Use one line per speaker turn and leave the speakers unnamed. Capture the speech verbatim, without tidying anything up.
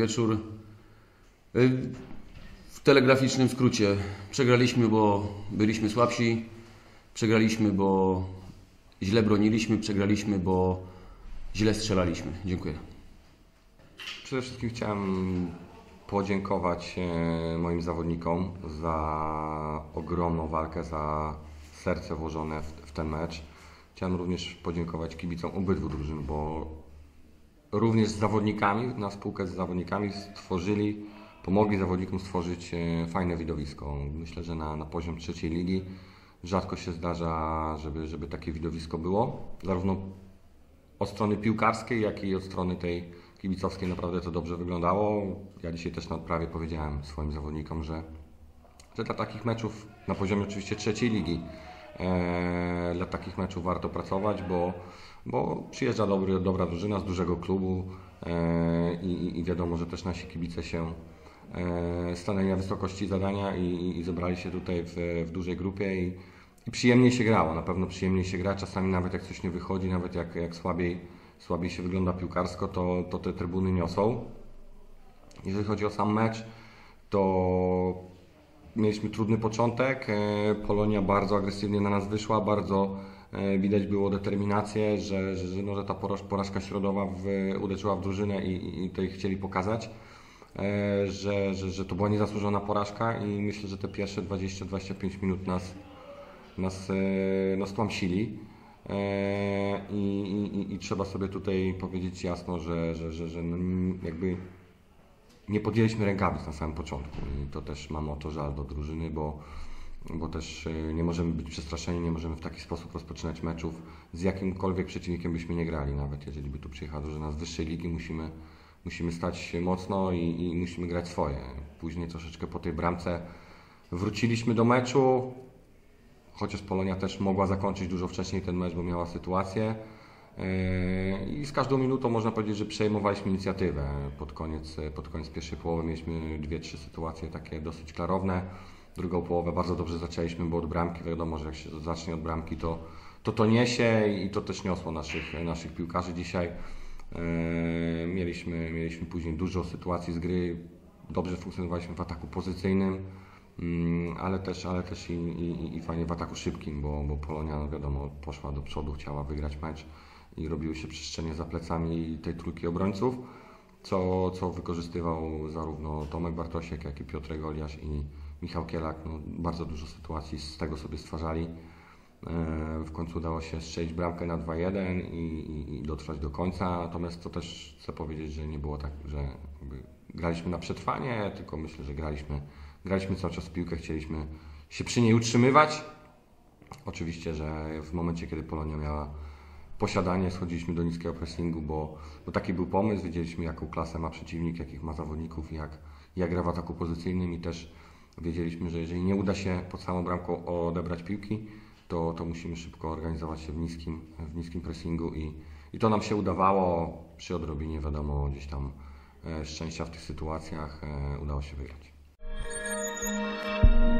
wieczór. W telegraficznym skrócie. Przegraliśmy, bo byliśmy słabsi. Przegraliśmy, bo źle broniliśmy. Przegraliśmy, bo źle strzelaliśmy. Dziękuję.
Przede wszystkim chciałem podziękować moim zawodnikom za ogromną walkę, za serce włożone w, w ten mecz. Chciałem również podziękować kibicom obydwu drużyn, bo również z zawodnikami, na spółkę z zawodnikami stworzyli, pomogli zawodnikom stworzyć fajne widowisko. Myślę, że na, na poziom trzeciej ligi rzadko się zdarza, żeby, żeby takie widowisko było. Zarówno od strony piłkarskiej, jak i od strony tej kibicowskiej naprawdę to dobrze wyglądało. Ja dzisiaj też na odprawie powiedziałem swoim zawodnikom, że, że dla takich meczów na poziomie oczywiście trzeciej ligi e, dla takich meczów warto pracować, bo, bo przyjeżdża dobry, dobra drużyna z dużego klubu e, i, i wiadomo, że też nasi kibice się e, stanęli na wysokości zadania i, i zebrali się tutaj w, w dużej grupie i, i przyjemniej się grało, na pewno przyjemniej się gra, czasami nawet jak coś nie wychodzi, nawet jak, jak słabiej słabiej się wygląda piłkarsko, to, to te trybuny niosą. Jeżeli chodzi o sam mecz, to mieliśmy trudny początek. Polonia bardzo agresywnie na nas wyszła, bardzo widać było determinację, że, że, no, że ta porażka środowa w, uderzyła w drużynę i, i to ich chcieli pokazać, że, że, że to była niezasłużona porażka i myślę, że te pierwsze dwadzieścia do dwudziestu pięciu minut nas, nas, nas tłamsili. I, i, i trzeba sobie tutaj powiedzieć jasno, że, że, że, że no jakby nie podjęliśmy rękawic na samym początku i to też mam o to żal do drużyny, bo, bo też nie możemy być przestraszeni, nie możemy w taki sposób rozpoczynać meczów z jakimkolwiek przeciwnikiem byśmy nie grali, nawet jeżeli by tu przyjechała drużyna z wyższej ligi, musimy, musimy stać mocno i, i musimy grać swoje. Później troszeczkę po tej bramce wróciliśmy do meczu. Chociaż Polonia też mogła zakończyć dużo wcześniej ten mecz, bo miała sytuację. I z każdą minutą można powiedzieć, że przejmowaliśmy inicjatywę. Pod koniec, pod koniec pierwszej połowy mieliśmy dwie, trzy sytuacje takie dosyć klarowne. Drugą połowę bardzo dobrze zaczęliśmy, bo od bramki, wiadomo, że jak się zacznie od bramki, to to, to niesie i to też niosło naszych, naszych piłkarzy dzisiaj. Mieliśmy, mieliśmy później dużo sytuacji z gry. Dobrze funkcjonowaliśmy w ataku pozycyjnym. Ale też, ale też i, i, i fajnie w ataku szybkim, bo, bo Polonia, no wiadomo, poszła do przodu, chciała wygrać mecz i robiły się przestrzenie za plecami tej trójki obrońców, co, co wykorzystywał zarówno Tomek Bartosiek, jak i Piotr Goliasz i Michał Kielak. No, bardzo dużo sytuacji z tego sobie stwarzali. W końcu udało się strzelić bramkę na dwa jeden i, i, i dotrwać do końca, natomiast to też chcę powiedzieć, że nie było tak, że jakby graliśmy na przetrwanie, tylko myślę, że graliśmy Graliśmy cały czas w piłkę, chcieliśmy się przy niej utrzymywać. Oczywiście, że w momencie, kiedy Polonia miała posiadanie, schodziliśmy do niskiego pressingu, bo, bo taki był pomysł. Wiedzieliśmy, jaką klasę ma przeciwnik, jakich ma zawodników, jak, jak gra w ataku pozycyjnym i też wiedzieliśmy, że jeżeli nie uda się pod samą bramką odebrać piłki, to, to musimy szybko organizować się w niskim, w niskim pressingu i, i to nam się udawało. Przy odrobinie, wiadomo, gdzieś tam e, szczęścia w tych sytuacjach e, udało się wygrać.